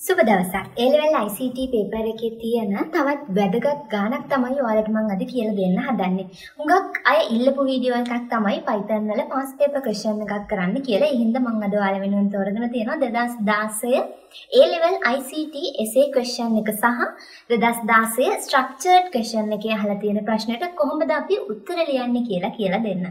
සුබ දවසක්. A level ICT paper එකේ තියෙන තවත් වැදගත් ගානක් තමයි ඔයාලට මම අද කියලා දෙන්න හදන්නේ. හුඟක් අය ඉල්ලපු වීඩියෝ එකක් තමයි Python වල past paper question එකක් කරන්න කියලා. ඒ හින්දා මම අද ඔයාලා වෙනුවෙන් තෝරගෙන තියෙනවා 2016 A level ICT essay question එක සහ 2016 structured question එකේ අහලා තියෙන ප්‍රශ්නෙට කොහොමද අපි උත්තර ලියන්නේ කියලා දෙන්න.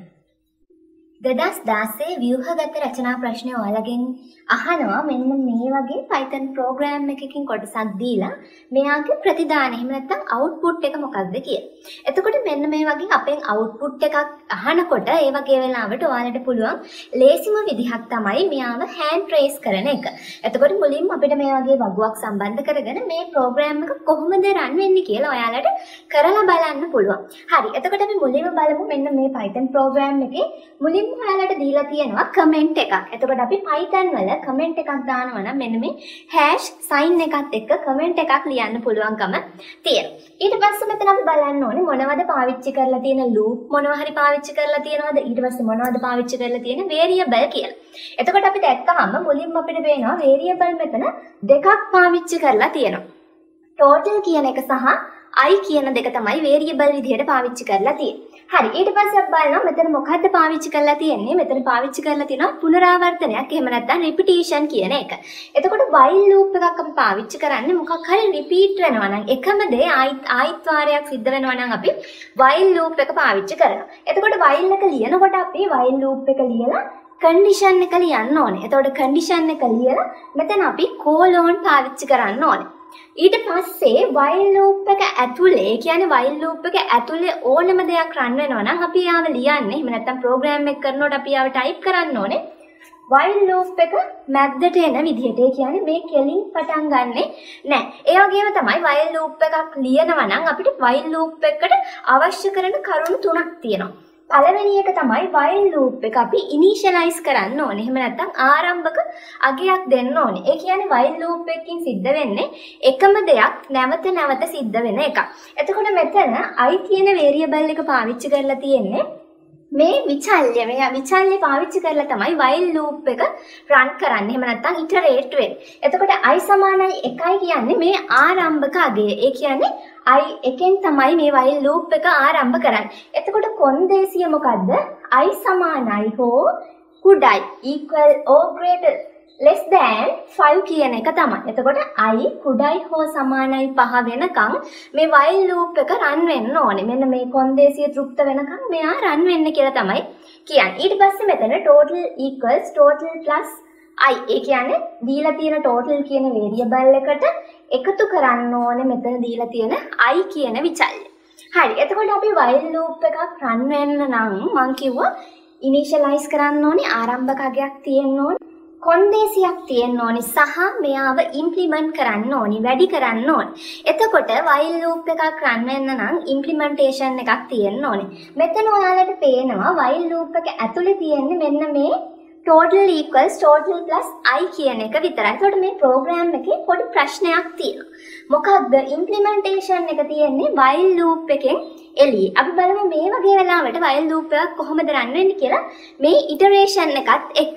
2016 ව්‍යුහගත රචනා ප්‍රශ්න ඔයාලගෙන් අහනවා මෙන්න මේ වගේ Python program එකකින් කොටසක් දීලා මෙයාගේ ප්‍රතිදාන එහෙම නැත්නම් output එක මොකක්ද කියලා. එතකොට මෙන්න මේ වගේ අපෙන් output එකක් අහනකොට ඒ වගේ වෙලාවට ඔයාලට පුළුවන් ලේසිම විදිහක් තමයි මෙයාව hand trace කරන එක. එතකොට මුලින්ම අපිට මේ වගේ වගුවක් සම්බන්ධ කරගෙන මේ program එක කොහොමද run වෙන්නේ කියලා ඔයාලට කරලා බලන්න පුළුවන්. හරි. එතකොට අපි මුලින්ම බලමු මෙන්න මේ Python program එකේ මුලින්ම ඔයාලට දීලා තියෙනවා කමෙන්ට් එකක්. එතකොට අපි Python වල කමෙන්ට් එකක් දානවා නම් මෙන්න මේ hash sign එකත් එක්ක කමෙන්ට් එකක් ලියන්න පුළුවන්කම තියෙනවා. ඊට පස්සේ මෙතන අපි බලන්න ඕනේ මොනවද පාවිච්චි කරලා තියෙන loop මොනවා හරි පාවිච්චි කරලා තියෙනවද ඊට පස්සේ මොනවද පාවිච්චි කරලා තියෙන variable කියලා. එතකොට අපි දැක්කහම මුලින්ම අපිට පේනවා variable මෙතන දෙකක් පාවිච්චි කරලා තියෙනවා. total කියන එක සහ I කියන දෙක තමයි variable විදිහට පාවිච්චි කරලා තියෙන්නේ. හරි ඊට පස්සේ අපි බලනවා මෙතන මොකද්ද පාවිච්චි කරලා තියෙන්නේ මෙතන පාවිච්චි කරලා තියෙනවා පුනරාවර්තනයක් එහෙම නැත්නම් repetition කියන එක. එතකොට while loop එකක් අපි පාවිච්චි කරන්නේ මොකක් හරි repeat වෙනවා නම් එකම දේ ආයිත් වාරයක් සිද්ධ වෙනවා නම් අපි while loop එක පාවිච්චි කරනවා. එතකොට while එක ලියනකොට අපි while loop එක ලියලා condition එක ලියන්න ඕනේ. එතකොට condition එක ලියලා මෙතන අපි colon පාවිච්චි කරන්න ඕනේ. ඊට පස්සේ while loop එක ඇතුලේ කියන්නේ while loop එක ඇතුලේ ඕනම දෙයක් run වෙනවා නම් අපි යාව ලියන්නේ එහෙම නැත්නම් program එක කරනකොට අපි යාව type කරන්න ඕනේ while loop එක මැද්දට එන විදිහට. ඒ කියන්නේ මේ කෙලින් පටන් ගන්නෙ නැහැ. ඒ වගේම තමයි while loop එකක් ලියනවා නම් අපිට while loop එකට අවශ්‍ය කරන කරුණු තුනක් තියෙනවා. පළවෙනි එක තමයි while loop එක අපි initialize කරන්න ඕනේ. එහෙම නැත්නම් ආරම්භක අගයක් දෙන්න ඕනේ. ඒ කියන්නේ while loop එකකින් සිද්ධ වෙන්නේ එකම දෙයක් නැවත සිද්ධ වෙන එකක්. එතකොට මෙතන I කියන variable එක පාවිච්චි කරලා තියෙන්නේ මේ විචල්්‍ය විචල්්‍ය පාවිච්චි කරලා තමයි while loop එක run කරන්නේ. එහෙම නැත්නම් iterate වෙන්නේ. එතකොට I සමානයි 1යි කියන්නේ මේ ආරම්භක අගය. ඒ කියන්නේ I එකෙන් තමයි මේ while loop එක ආරම්භ කරන්නේ. එතකොට කොන්දේසිය මොකද්ද? I සමානයි හෝ කුඩයි equal or greater less than 5 කියන එක තමයි. එතකොට I කුඩයි හෝ සමානයි 5 වෙනකන් මේ while loop එක run වෙන්න ඕනේ. මෙන්න මේ කොන්දේසිය තෘප්ත වෙනකන් මෙයා run වෙන්න කියලා තමයි කියන්නේ. ඊට පස්සේ මෙතන total equals total plus I. ඒ කියන්නේ දීලා තියෙන total කියන variable එකට එකතු කරන්න ඕනේ මෙතන දීලා තියෙන I කියන විචල්්‍ය. හරි. එතකොට අපි while loop එකක් run වෙන්න නම් මම කිව්වා initialize කරන්න ඕනේ ආරම්භක අගයක් තියෙන්න ඕනේ. කොන්දේසියක් තියෙන්න ඕනේ සහ මෙයාව implement කරන්න ඕනේ වැඩි කරන්න ඕනේ. එතකොට while loop එකක් run වෙන්න නම් implementation එකක් තියෙන්න ඕනේ. මෙතන ඔයාලට පේනවා while loop එක ඇතුලේ තියෙන්නේ මෙන්න මේ total equals total plus I කියන එක විතරයි. ඒකට මේ program එකේ පොඩි ප්‍රශ්නයක් තියෙනවා. මොකක්ද implementation එක තියෙන්නේ while loop එකෙන් එළියේ. අපි බලමු මේ වගේ වෙලාවට while loop එකක් කොහොමද run වෙන්නේ කියලා මේ iteration එකත් එක්ක.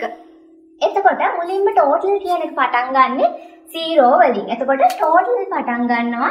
එතකොට මුලින්ම total කියන එක පටන් ගන්නෙ 0 වලින්. එතකොට total පටන් ගන්නවා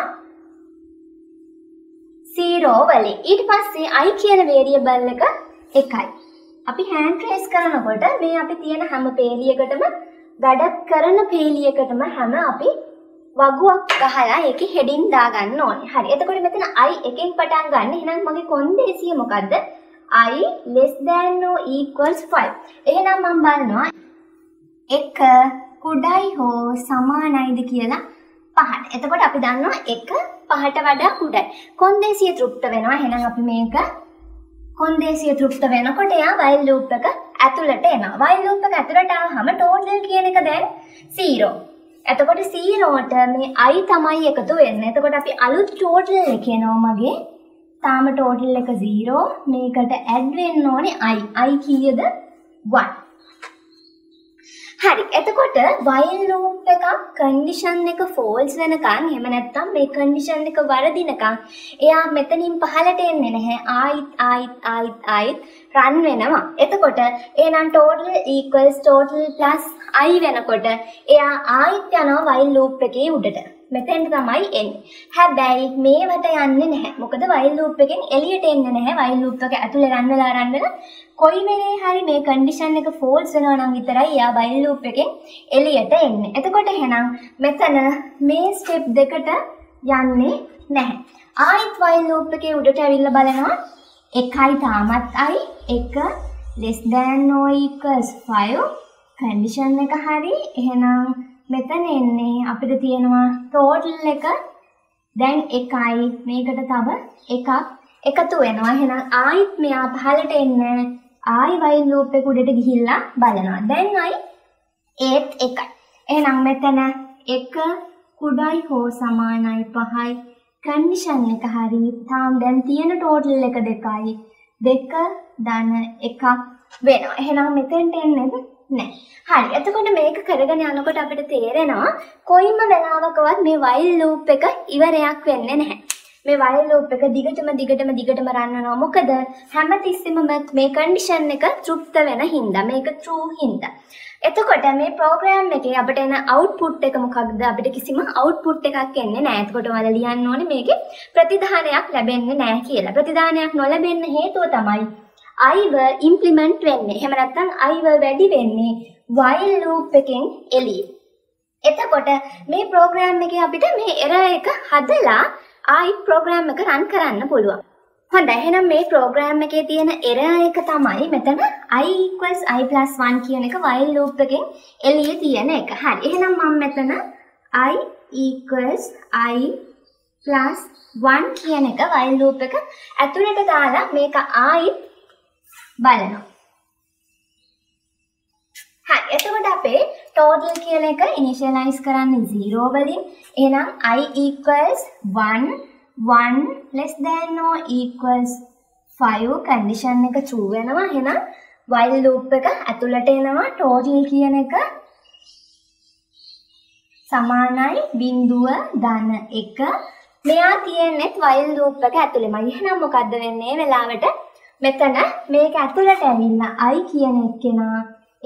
0 වලින්. ඊට පස්සේ I කියන variable එක 1යි. අපි hand trace කරනකොට මේ අපි තියෙන හැම පේලියකටම වැඩ කරන පේලියකටම හැම අපි වගුවක් ගහලා ඒකේ heading දාගන්න ඕනේ. හරි. එතකොට මෙතන I එකෙන් පටන් ගන්න. එහෙනම් මගේ කොන්දේසිය මොකද්ද? I less than or equals 5. එහෙනම් මම බලනවා 1 කුඩයි හෝ සමානයිද කියලා 5ට. එතකොට අපි දන්නවා 1 5ට වඩා කුඩයි. කොන්දේසිය තෘප්ත වෙනවා. එහෙනම් අපි මේක කොන්දේසිය තෘප්ත වෙනකොට යා while loop එක ඇතුළට එනවා. while loop එක ඇතුළට ආවම total කියන එක දැන් 0. එතකොට 0ට මේ I තමයි එකතු වෙන්නේ. එතකොට අපි අලුත් total එක එනවා මගේ. තාම total එක 0. මේකට add වෙන්න ඕනේ I. I කීයද? 1. හරි. එතකොට while loop එක condition එක false වෙනකන් එහෙම නැත්නම් මේ condition එක වරදිනකන් එයා මෙතනින් පහළට එන්නේ නැහැ. ආයිත් run වෙනවා. එතකොට එහෙනම් total equals total plus I වෙනකොට එයා ආයිත් යනවා while loop එකේ උඩට. මෙතෙන්ට තමයි එන්නේ. හැබැයි මේවට යන්නේ නැහැ. මොකද while loop එකෙන් එළියට එන්නේ නැහැ. while loop එක ඇතුලේ run වෙලා කොයි වෙලේ හරි මේ condition එක false වෙනවා නම් විතරයි එයා while loop එකෙන් එළියට එන්නේ. එතකොට එහෙනම් මෙතන මේ step දෙකට යන්නේ නැහැ. ආයිත් while loop එකේ උඩට ඇවිල්ලා බලනවා. එකයි තාමත් I එක less than or equals 5 condition එක හරි. එහෙනම් මෙතන එන්නේ අපිට තියෙනවා total එක දැන් එකයි මේකට තව එකක් එකතු වෙනවා. එහෙනම් ආයිත් මෙයා පහළට එන්නේ ආයි while loop එක උඩට ගිහිල්ලා බලනවා. දැන් ආයි ඒත් එකයි. එහෙනම් මෙතන 1 කුඩයි හෝ සමානයි 5යි condition එක හරි. තාම දැන් තියෙන total එක 2යි. 2 ධන 1ක් වෙනවා. එහෙනම් මෙතෙන්ට එන්නේද නැහැ. හරි. එතකොට මේක කරගෙන යනකොට අපිට තේරෙනවා කොයිම වෙලාවකවත් මේ while loop එක ඉවරයක් වෙන්නේ නැහැ. මේ while loop එක දිගටම රන් වෙනවා. මොකද හැමතිස්සෙම මේ condition එක තෘප්ත වෙන හින්දා මේක true හින්දා. එතකොට මේ program එකේ අපිට එන output එක මොකක්ද? අපිට කිසිම output එකක් එන්නේ නැහැ. එතකොට ඔයාලා ලියන්න ඕනේ මේකේ ප්‍රතිධානයක් ලැබෙන්නේ නැහැ කියලා. ප්‍රතිධානයක් නොලැබෙන්න හේතුව තමයි I were implement වෙන්නේ. එහෙම නැත්නම් I were වැඩි වෙන්නේ while loop එකෙන් එළියේ. එතකොට මේ program එකේ අපිට මේ error එක හදලා ආයිත් program එක run කරන්න පුළුවන්. හොඳයි. එහෙනම් මේ program එකේ තියෙන error එක තමයි මෙතන I equals I plus 1 කියන එක while loop එකෙන් එළියේ තියෙන එක. හරි. එහෙනම් මම මෙතන I equals I plus 1 කියන එක while loop එක ඇතුළට දාලා මේක ආයිත් බලනවා. හරි. එතකොට අපේ total කියන එක initialize කරන්නේ 0 වලින්. එහෙනම් I equals 1 less than or equals 5 condition එක true වෙනවා. එහෙනම් while loop එක ඇතුළට එනවා. total කියන එක සමානයි 0.1. මෙයා තියෙන්නේ while loop එක ඇතුළෙමයි. එහෙනම් මොකද්ද වෙන්නේ වෙලාවට මෙතන මේක ඇතුළට ඇවිල්ලා I කියන එකේනා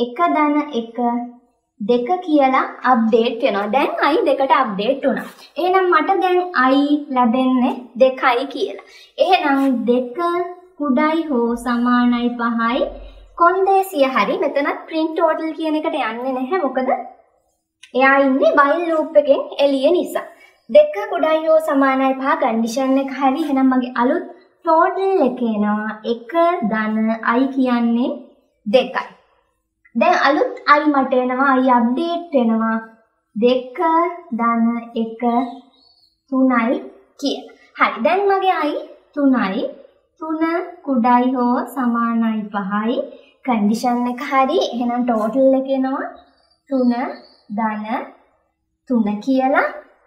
1.1 2 කියලා අප්ඩේට් වෙනවා. දැන් I 2ට අප්ඩේට් වුණා. එහෙනම් මට දැන් I ලැබෙන්නේ 2යි කියලා. එහෙනම් 2 කුඩයි හෝ සමානයි 5යි කොන්දේසිය හරි. මෙතනත් print total කියන එකට යන්නේ නැහැ. මොකද එයා ඉන්නේ while loop එකෙන් එළිය නිසා. 2 කුඩයි හෝ සමානයි 5 condition එක හරි. එහෙනම් මගේ අලුත් total එක එනවා 1 ධන I කියන්නේ 2යි. දැන් අලුත් I මට එනවා I අප්ඩේට් වෙනවා 2 ධන 1 3යි කියලා. හරි. දැන් මගේ I 3යි. 3 කුඩයි හෝ සමානයි 5යි condition එක හරි. එහෙනම් total එක එනවා 3 ධන 3 කියලා.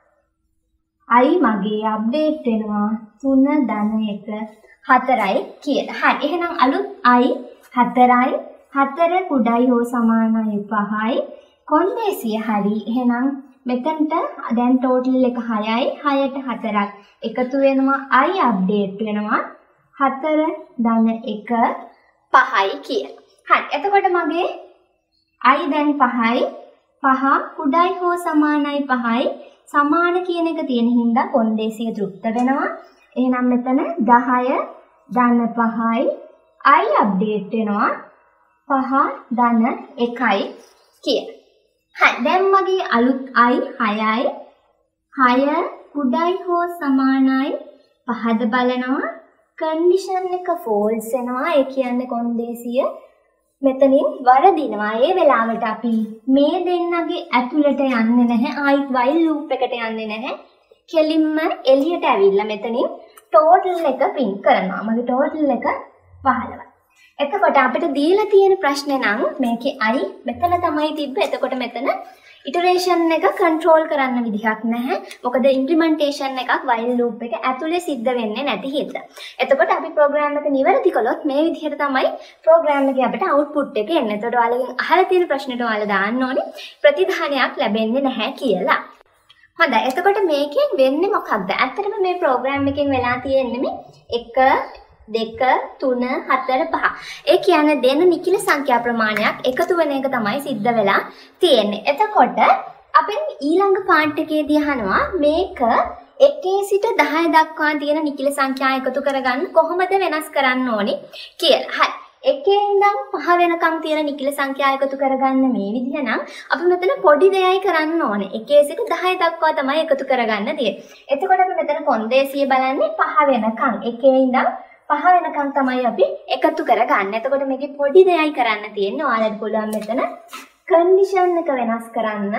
I මගේ අප්ඩේට් වෙනවා 3 ධන 1 4යි කියලා. හරි. එහෙනම් අලුත් I 4යි. 4 කුඩයි හෝ සමානයි 5යි කොන්දේසිය හරි. එහෙනම් මෙතනට දැන් total එක 6යි. 6ට 4ක් එකතු වෙනවා. I අප්ඩේට් වෙනවා 4 ධන 1 5යි කියලා. හරි. එතකොට මගේ I දැන් 5යි. 5 කුඩයි හෝ සමානයි 5යි සමාන කියන එක තියෙන හින්දා කොන්දේසිය තෘප්ත වෙනවා. එහෙනම් මෙතන 10 ධන 5යි I අප්ඩේට් වෙනවා 5 ධන 1යි කියලා. හරි. දැන් මගේ අලුත් I 6යි. 6 කුඩයි හෝ සමානයි 5ද බලනවා. condition එක false වෙනවා. ඒ කියන්නේ කොන්දේසිය මෙතනින් වරදිනවා. ඒ වෙලාවට අපි මේ දෙන්නගේ ඇතුළට යන්නේ නැහැ. ආයිත් while loop එකට යන්නේ නැහැ. කෙලින්ම එළියට ඇවිල්ලා මෙතනින් total එක print කරනවා. මගේ total එක 15යි. එතකොට අපිට දීලා තියෙන ප්‍රශ්නේ නම් මේකේ I මෙතන තමයි තිබ්බ. එතකොට මෙතන ඉටරේෂන් එක කන්ට්‍රෝල් කරන්න විදිහක් නැහැ. මොකද ඉම්ප්ලිමන්ටේෂන් එකක් while loop එක ඇතුලේ සිද්ධ වෙන්නේ නැති හින්දා. එතකොට අපි ප්‍රෝග්‍රෑම් එක නිවැරදි කළොත් මේ විදිහට තමයි ප්‍රෝග්‍රෑම් එකේ අපිට අවුට්පුට් එක එන්නේ. එතකොට ඔයාලගෙන් අහලා තියෙන ප්‍රශ්නෙට ඔයාලා දාන්න ඕනේ ප්‍රතිධානයක් ලැබෙන්නේ නැහැ කියලා. හොඳයි. එතකොට මේකෙන් වෙන්නේ මොකක්ද? ඇත්තටම මේ ප්‍රෝග්‍රෑම් එකෙන් වෙලා තියෙන්නේ මේ 1 2 3 4 5. ඒ කියන්නේ දෙන නිකිල සංඛ්‍යා ප්‍රමාණයක් එකතු වෙන එක තමයි සිද්ධ වෙලා තියෙන්නේ. එතකොට අපෙන් ඊළඟ පාර්ට් එකේදී අහනවා මේක 1 සිට 10 දක්වා තියෙන නිකිල සංඛ්‍යා එකතු කරගන්න කොහොමද වෙනස් කරන්න ඕනි කියලා. හරි. 1 ඉඳන් 5 වෙනකම් තියෙන නිකිල සංඛ්‍යා එකතු කරගන්න මේ විදිහ නම් අපි මෙතන පොඩි දෙයයි කරන්න ඕනේ. 1 සිට 10 දක්වා තමයි එකතු කරගන්න තියෙන්නේ. එතකොට අපි මෙතන කොන්දේසිය බලන්නේ 5 වෙනකම්. 1 ඉඳන් 5 වෙනකම් තමයි අපි එකතු කරගන්න. එතකොට මේකේ පොඩි දෙයයි කරන්න තියෙන්නේ. ඔයාලට පුළුවන් මෙතන කන්ඩිෂන් එක වෙනස් කරන්න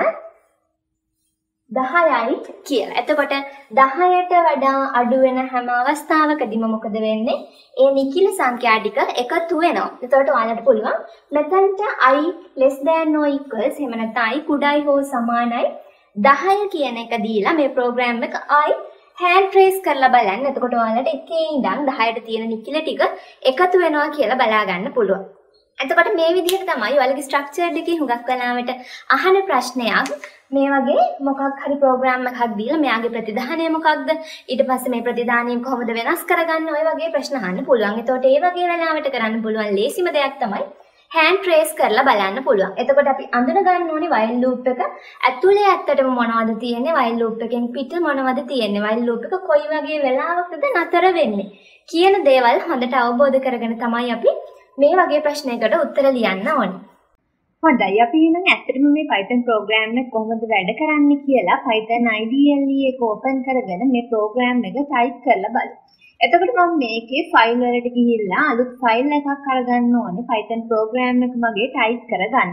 10යි කියලා. එතකොට 10ට වඩා අඩු වෙන හැම අවස්ථාවකදීම මොකද වෙන්නේ? ඒ නිකිල සංඛ්‍යා ටික එකතු වෙනවා. එතකොට ඔයාලට පුළුවන් මෙතනට i less than or equals එහෙම නැත්නම් i කුඩායි හෝ සමානයි 10 කියන එක දීලා මේ ප්‍රෝග්‍රෑම් එක hand trace කරලා බලන්න. එතකොට ඔයාලට 1 ඉඳන් 10ට තියෙන නිකිල ටික එකතු වෙනවා කියලා බලා ගන්න පුළුවන්. එතකොට මේ විදිහට තමයි ඔයාලගේ ස්ට්‍රක්චර්ඩ් එකේ හුඟක් වෙලාවට අහන ප්‍රශ්නයක් මේ වගේ මොකක් හරි ප්‍රෝග්‍රෑම් එකක් දීලා මෙයාගේ ප්‍රතිධානය මොකක්ද? ඊට පස්සේ මේ ප්‍රතිධානය කොහොමද වෙනස් කරගන්නේ? ඔය වගේ ප්‍රශ්න අහන්න පුළුවන්. එතකොට ඒ වගේ වෙලාවට කරන්න පුළුවන් ලේසිම දෙයක් තමයි hand trace කරලා බලන්න පුළුවන්. එතකොට අපි අඳුන ගන්න ඕනේ while loop එක ඇතුලේ ඇත්තටම මොනවද තියෙන්නේ? while loop එකෙන් පිට මොනවද තියෙන්නේ? while loop එක කොයි වගේ වෙලාවකද නතර වෙන්නේ? කියන දේවල් හොඳට අවබෝධ කරගෙන තමයි අපි මේ වගේ ප්‍රශ්නයකට උත්තර ලියන්න ඕනේ. හොඳයි. අපි එහෙනම් ඇත්තටම මේ Python program එක කොහොමද වැඩ කරන්නේ කියලා Python IDLE එක open කරගෙන මේ program එක type කරලා බලමු. එතකොට මම මේකේ ෆයිල් වලට ගිහිල්ලා අලුත් ෆයිල් එකක් අරගන්න ඕනේ Python program එක මගේ type කරගන්න.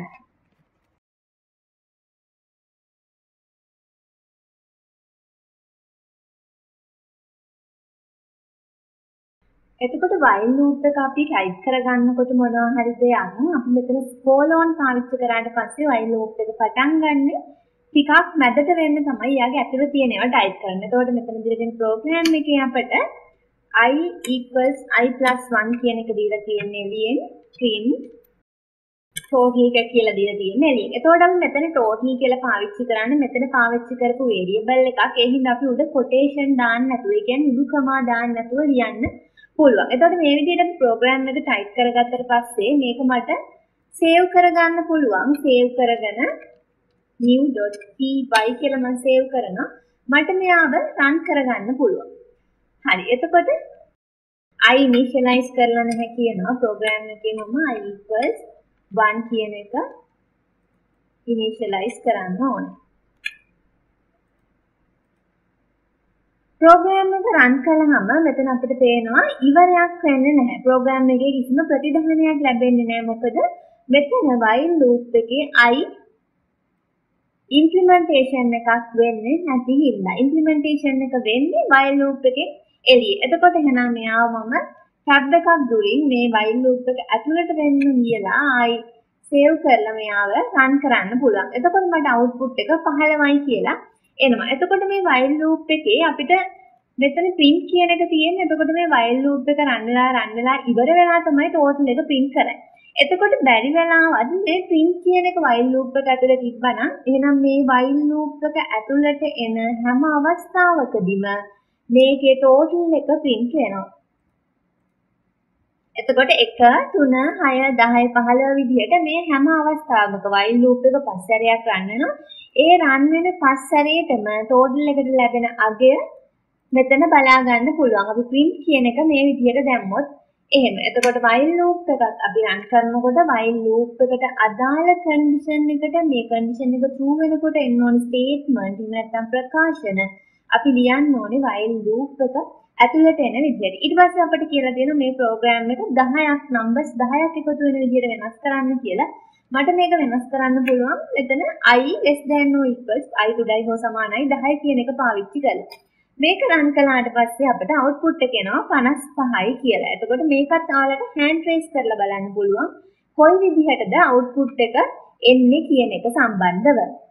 එතකොට while loop එක අපි type කරගන්නකොට මොනවා හරි දෙයක් අපි මෙතන colon පාවිච්චි කරාට පස්සේ while loop එක පටන් ගන්න ටිකක් මැදට වෙන්න තමයි යාගේ ඇතුළේ තියෙන ඒවා type කරන්න. එතකොට මෙතන දීලා program එකේ අපිට I equals I plus 1 කියන එක දීලා තියෙන්නේ එළියෙන් print total එක කියලා දීලා තියෙන්නේ එළියෙන්. එතකොට අපි මෙතන total කියලා පාවිච්චි කරන්නේ මෙතන පාවිච්චි කරපු variable එකක්. ඒ හින්දා අපි උඩ quotation දාන්න නැතුව, ඒ කියන්නේ උඩු කමා දාන්න නැතුව ලියන්න පුළුවන්. එතකොට මේ විදිහට ප්‍රෝග්‍රෑම් එක ටයිප් කරගත්තට පස්සේ මේක මට සේව් කරගන්න පුළුවන්. සේව් කරගෙන new.py කියලා මම සේව් කරනවා. මට මෙයාව රන් කරගන්න පුළුවන්. හරි. එතකොට I initialize කරලා නැහැ කියනවා ප්‍රෝග්‍රෑම් එකේ මම I equals 1 කියන එක initialize කරන්න ඕනේ. ප්‍රෝග්‍රෑම් එක රන් කළාම මෙතන අපිට පේනවා ඉවරයක් වෙන්නේ නැහැ. ප්‍රෝග්‍රෑම් එකේ කිසිම ප්‍රතිධානයක් ලැබෙන්නේ නැහැ. මොකද මෙතන while loop එකේ I implementation එකක් වෙන්නේ නැති හින්දා. implementation එක වෙන්නේ while loop එකේ එළියේ. එතකොට එහෙනම් මෙයාව මම tab එකක් දුරින් මේ while loop එක ඇතුළට වෙන්න කියලා I save කරලා මෙයාව run කරන්න පුළුවන්. එතකොට මට output එක 15යි කියලා එනවා. එතකොට මේ while loop එකේ අපිට මෙතන print කියන එක තියෙන්නේ. එතකොට මේ while loop එක run වෙලා ඉවර වෙලා තමයි total එක print කරන්නේ. එතකොට බැරි වෙලාවත් මේ print කියන එක while loop එක ඇතුලේ තිබ්බනම් එහෙනම් මේ while loop එක ඇතුළට එන හැම අවස්ථාවකදීම මේකේ total එක print වෙනවා. එතකොට 1 3 6 10 15 විදිහට මේ හැම අවස්ථාවක while loop එක පස් සැරයක් run වෙනවා. ඒ run වෙන පස් සැරේටම total එකට ලැබෙන අගය මෙතන බලා ගන්න පුළුවන්. අපි print කියන එක මේ විදිහට දැම්මොත් එහෙම. එතකොට while loop එකක් අපි run කරනකොට while loop එකට අදාළ condition එකට මේ condition එක true වෙනකොට එන්න ඕන statement එහෙම නැත්නම් ප්‍රකාශන අපි ලියන්න ඕනේ while loop එක ඇතුළට එන විදිහට. ඊට පස්සේ අපිට කියලා දෙනවා මේ ප්‍රෝග්‍රෑම් එක 10ක් numbers 10ක් එකතු වෙන විදිහට වෙනස් කරන්න කියලා. මට මේක වෙනස් කරන්න පුළුවන් මෙතන I less than or equals I කුඩායි හෝ සමානයි 10 කියන එක පාවිච්චි කරලා. මේක run කළාට පස්සේ අපිට output එක එනවා 55යි කියලා. එතකොට මේකත් ඔයාලට hand trace කරලා බලන්න පුළුවන් කොයි විදිහටද output එක එන්නේ කියන එක සම්බන්ධව.